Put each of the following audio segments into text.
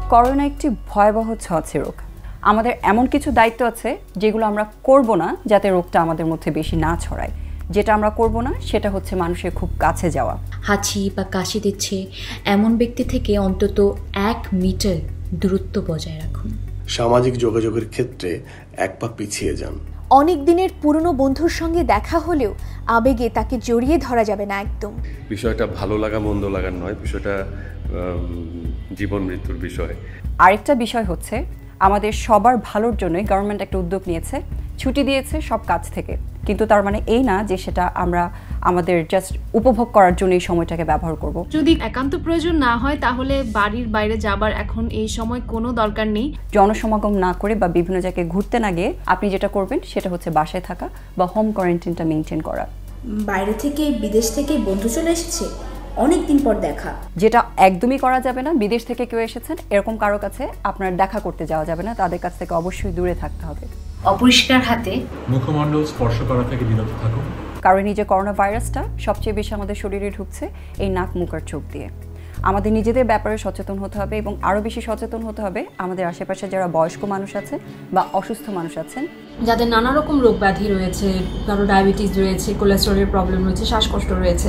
Corona একটি ভয়াবহ ছড়াচ্ছে রোগ। আমাদের এমন কিছু দায়িত্ব আছে যেগুলো আমরা করব না যাতে রোগটা আমাদের মধ্যে বেশি না ছড়ায়। যেটা আমরা করব না সেটা হচ্ছে মানুষের খুব কাছে যাওয়া। হাঁচি বা কাশি দিচ্ছে এমন ব্যক্তি থেকে অন্তত 1 মিটার দূরত্ব বজায় রাখুন। সামাজিক যোগাযোগের ক্ষেত্রে এক পা পিছিয়ে যান। অনেক দিনের পুরনো বন্ধুর সঙ্গে দেখা হলেও আবেগে তাকে জড়িয়ে ধরা যাবে না একদম। বিষয়টা ভালো লাগা মন্দ লাগার নয়, বিষয়টা জীবন মৃত্যুর বিষয়। আরেকটা বিষয় হচ্ছে আমাদের সবার ভালোর জন্যই গভর্নমেন্ট একটা উদ্যোগ নিয়েছে, ছুটি দিয়েছে সব কাজ থেকে, কিন্তু তার মানে এই না যে সেটা আমরা আমাদের জাস্ট উপভোগ করার জন্য এই সময়টাকে ব্যবহার করব। যদি একান্ত প্রয়োজন না হয় তাহলে বাড়ির বাইরে যাবার এখন এই সময় কোনো দরকার নেই। জনসমাগম না করে বা বিভিন্ন জায়গায় ঘুরতে না গিয়ে আপনি যেটা করবেন সেটা হচ্ছে বাসায় থাকা বা হোম কোয়ারেন্টাইনটা মেনটেন করা। বাইরে থেকে বিদেশ থেকে বন্ধু চলে এসেছে, অনেক দিন পর দেখা। যেটা একদমই করা যাবে না, বিদেশ থেকে কেউ এসেছেন এরকম কারো কাছে আপনার দেখা করতে যাওয়া যাবে না, তাদের কাছ থেকে অবশ্যই দূরে থাকতে হবে। অপরিষ্কার হাতে মুখমণ্ডল স্পর্শ করা থেকে বিরত থাকুন। কারণ এই যে করোনা ভাইরাসটা সবচেয়ে বেশি আমাদের শরীরে ঢুকছে এই নাক, মুখ আর চোখ দিয়ে। আমাদের নিজেদের ব্যাপারে সচেতন হতে হবে এবং আরও বেশি সচেতন হতে হবে আমাদের আশেপাশে যারা বয়স্ক মানুষ আছেন বা অসুস্থ মানুষ আছেন, যাদের নানা রকম রোগ ব্যাধি রয়েছে, কারো ডায়াবেটিস রয়েছে, কোলেস্টেরলের প্রবলেম রয়েছে, শ্বাসকষ্ট রয়েছে,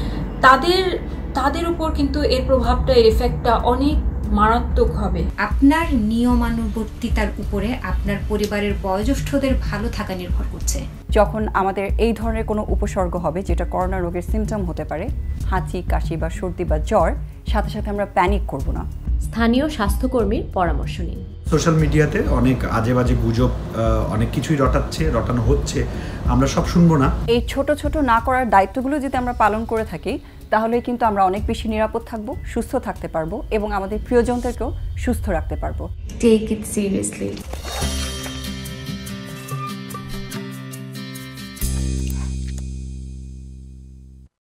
তাদের উপর কিন্তু এর প্রভাবটা, এর এফেক্টটা অনেক মারাত্মক হবে। আপনার নিয়মানুবর্তিতার উপরে আপনার পরিবারের বয়োজ্যেষ্ঠদের ভালো থাকা নির্ভর করছে। যখন আমাদের এই ধরনের কোনো উপসর্গ হবে যেটা করোনা রোগের সিমটম হতে পারে, হাঁচি, কাশি বা সর্দি বা জ্বর, সাথে সাথে আমরা প্যানিক করব না। স্থানীয় স্বাস্থ্যকর্মীর পরামর্শ নিন। সোশ্যাল মিডিয়াতে অনেক আজে বাজে গুজব, অনেক কিছুই রটানো হচ্ছে, আমরা সব শুনবো না। এই ছোট ছোট না করার দায়িত্বগুলো যদি আমরা পালন করে থাকি তাহলে কিন্তু আমরা অনেক বেশি নিরাপদ থাকবো, সুস্থ থাকতে পারবো এবং আমাদের প্রিয়জনদেরকেও সুস্থ রাখতে পারবো। Take it seriously.